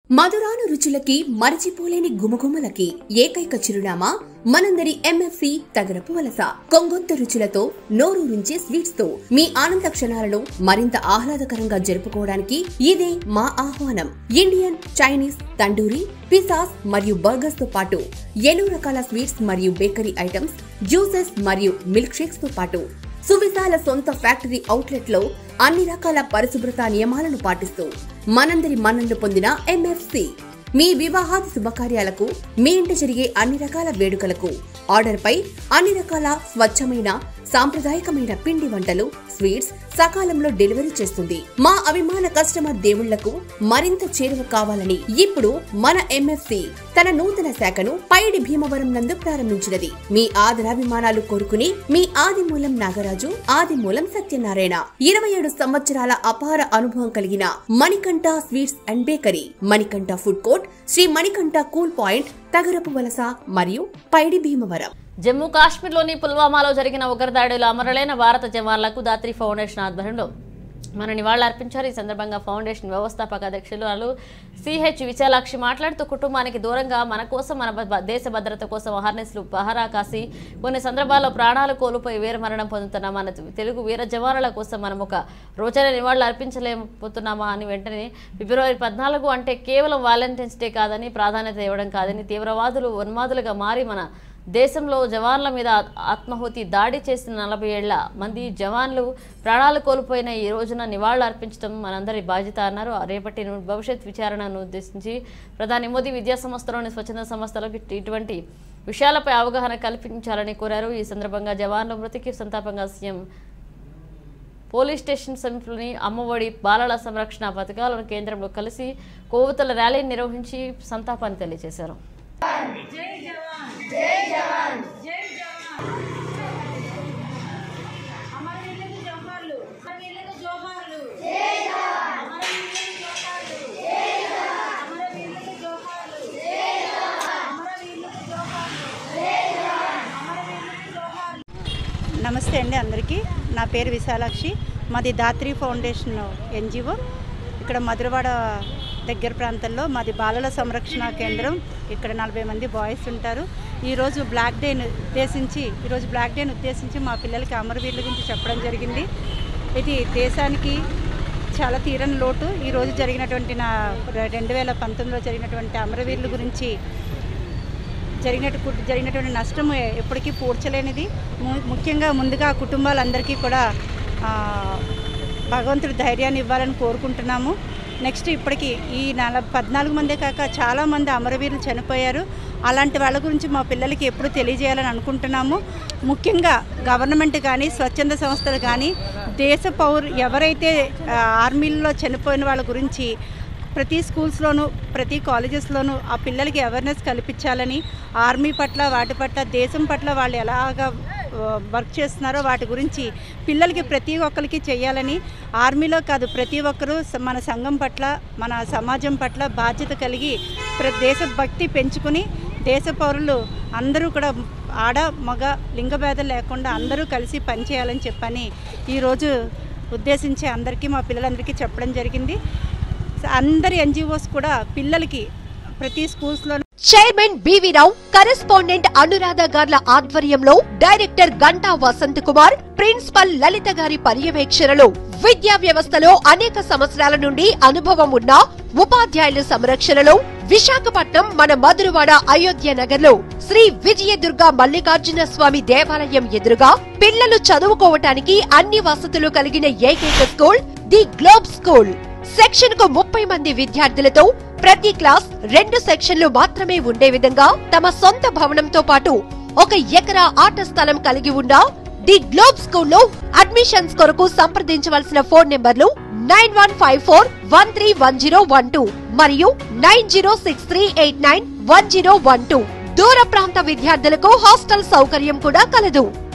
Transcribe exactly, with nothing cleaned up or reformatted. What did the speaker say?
మధురాను రుచులకి మరచిపోలేని గుమగుమలకి ఏకైక చిరునామా మనందరి ఎంఎఫ్సి తగరపు వలస. కొంగొంత రుచులతో నోరూరించే స్వీట్స్ తో మీ ఆనంద క్షణాలను మరింత ఆహ్లాదకరంగా జరుపుకోవడానికి ఇదే మా ఆహ్వానం. ఇండియన్, చైనీస్, తండూరి, పిజ్జాస్ మరియు బర్గర్స్ తో పాటు ఎన్నో రకాల స్వీట్స్ మరియు బేకరీ ఐటమ్స్, జ్యూసెస్ మరియు మిల్క్ షేక్స్ తో పాటు సువిశాల సొంత ఫ్యాక్టరీ అవుట్లెట్ లో అన్ని రకాల పరిశుభ్రత నియమాలను పాటిస్తూ మనందరి మన్ననలు పొందిన ఎంఎఫ్సి మీ వివాహాది శుభకార్యాలకు, మీ ఇంట జరిగే అన్ని రకాల వేడుకలకు ఆర్డర్ పై అన్ని రకాల స్వచ్ఛమైన సాంప్రదాయకమైన పిండి వంటలు, స్వీట్స్ సకాలంలో డెలివరీ చేస్తుంది. మా అభిమాన కస్టమర్ దేవుళ్లకు మరింత చేరువ కావాలని ఇప్పుడు మన ఎంఎఫ్సి తన నూతన శాఖను పైడి భీమవరం నందు ప్రారంభించినది. మీ ఆదరాభిమానాలు కోరుకుని మీ ఆదిమూలం నాగరాజు, ఆదిమూలం సత్యనారాయణ ఇరవై ఏడు సంవత్సరాల అపార అనుభవం కలిగిన Manikanta sweets and bakery, Manikanta food court, Shri Manikanta cool point, Tagarapu Valasa మరియు పైడి భీమవరం. జమ్మూ కాశ్మీర్లోని పుల్వామాలో జరిగిన ఉగ్రదాడిలో అమరులైన భారత జవాన్లకు దాత్రి ఫౌండేషన్ ఆధ్వర్యంలో మన నివాళులర్పించారు. ఈ సందర్భంగా ఫౌండేషన్ వ్యవస్థాపక అధ్యక్షులు సిహెచ్ విశాలాక్షి మాట్లాడుతూ, కుటుంబానికి దూరంగా మన కోసం, మన దేశ భద్రత కోసం అహర్నిశలు పహరా కాసి కొన్ని సందర్భాల్లో ప్రాణాలు కోల్పోయి వీరమరణం పొందుతున్న మన తెలుగు వీర జవానుల కోసం మనం ఒక రోజైన నివాళులు అర్పించలేకపోతున్నామా అని వెంటనే ఫిబ్రవరి పద్నాలుగు అంటే కేవలం వాలంటైన్స్ డే కాదని, ప్రాధాన్యత ఇవ్వడం కాదని, తీవ్రవాదులు ఉన్మాదులుగా మారి మన దేశంలో జవాన్ల మీద ఆత్మాహుతి దాడి చేసిన నలభై ఏళ్ల మంది జవాన్లు ప్రాణాలు కోల్పోయిన ఈ రోజున నివాళులు అర్పించడం మనందరి బాధ్యత అన్నారు. రేపటి భవిష్యత్ విచారణను ఉద్దేశించి ప్రధాని మోదీ విద్యా సంస్థలోని స్వచ్ఛంద సంస్థలకు ఇటువంటి విషయాలపై అవగాహన కల్పించాలని కోరారు. ఈ సందర్భంగా జవాన్ల మృతికి సంతాపంగా సీఎం పోలీస్ స్టేషన్ సమీపంలోని అమ్మఒడి బాలల సంరక్షణ పథకాలను కేంద్రంలో కలిసి కొవ్వొత్తుల ర్యాలీని నిర్వహించి సంతాపాన్ని తెలియజేశారు. నమస్తే అండి అందరికీ. నా పేరు విశాలాక్షి. మాది దాత్రి ఫౌండేషన్ ఎన్జిఓ. ఇక్కడ మధురవాడ దగ్గర ప్రాంతంలో మాది బాలల సంరక్షణ కేంద్రం. ఇక్కడ నలభై మంది బాయ్స్ ఉంటారు. ఈరోజు బ్లాక్ డేను ఉద్దేశించి ఈరోజు బ్లాక్ డేను ఉద్దేశించి మా పిల్లలకి అమరవీరుల గురించి చెప్పడం జరిగింది. ఇది దేశానికి చాలా తీరని లోటు. ఈరోజు జరిగినటువంటి నా రెండు వేల పంతొమ్మిదిలో జరిగినటువంటి అమరవీరుల గురించి జరిగినట్టు జరిగినటువంటి నష్టం ఎప్పటికీ పూడ్చలేనిది. ముఖ్యంగా ముందుగా కుటుంబాలందరికీ కూడా భగవంతుడి ధైర్యాన్ని ఇవ్వాలని కోరుకుంటున్నాము. నెక్స్ట్ ఇప్పటికీ ఈ నల పద్నాలుగు మందే కాక చాలామంది అమరవీరులు చనిపోయారు. అలాంటి వాళ్ళ గురించి మా పిల్లలకి ఎప్పుడు తెలియజేయాలని అనుకుంటున్నాము. ముఖ్యంగా గవర్నమెంట్ కానీ, స్వచ్ఛంద సంస్థలు కానీ, దేశ పౌరు ఎవరైతే ఆర్మీల్లో చనిపోయిన వాళ్ళ గురించి ప్రతి స్కూల్స్లోనూ, ప్రతి కాలేజెస్లోనూ ఆ పిల్లలకి అవేర్నెస్ కల్పించాలని, ఆర్మీ పట్ల, వాటి పట్ల, దేశం పట్ల వాళ్ళు ఎలాగా వర్క్ చేస్తున్నారో వాటి గురించి పిల్లలకి ప్రతి ఒక్కరికి చేయాలని, ఆర్మీలో కాదు ప్రతి ఒక్కరూ మన సంఘం పట్ల, మన సమాజం పట్ల బాధ్యత కలిగి దేశభక్తి పెంచుకుని దేశ పౌరులు అందరూ కూడా ఆడ మగ లింగభేదం లేకుండా అందరూ కలిసి పనిచేయాలని చెప్పని ఈరోజు ఉద్దేశించి అందరికీ మా పిల్లలందరికీ చెప్పడం జరిగింది. అందరి ఎన్జిఓస్ కూడా పిల్లలకి ప్రతి స్కూల్స్ లో chairman B V Rao, correspondent Anuradha గార్ల ఆధ్వర్యంలో డైరెక్టర్ గంటా వసంత్ కుమార్, ప్రిన్సిపల్ లలిత గారి పర్యవేక్షణలో విద్యా వ్యవస్థలో అనేక సంవత్సరాల నుండి అనుభవం ఉన్న ఉపాధ్యాయుల సంరక్షణలో విశాఖపట్నం మన మధురవాడ అయోధ్య నగర్ లో శ్రీ విజయదుర్గ మల్లికార్జున స్వామి దేవాలయం ఎదురుగా పిల్లలు చదువుకోవటానికి అన్ని వసతులు కలిగిన ఏకైక school the globe school. Section కు ముప్పై మంది విద్యార్థులతో ప్రతి క్లాస్ రెండు సెక్షన్లు మాత్రమే ఉండే విధంగా తమ సొంత భవనంతో పాటు ఒక ఎకరా ఆట స్థలం కలిగి ఉన్న ది గ్లోబ్ స్కూల్లో అడ్మిషన్స్ కొరకు సంప్రదించవలసిన phone numbers nine one five four one three one zero one two మరియు nine zero six three eight nine one zero one two. దూర ప్రాంత విద్యార్థులకు హాస్టల్ సౌకర్యం కూడా కలదు.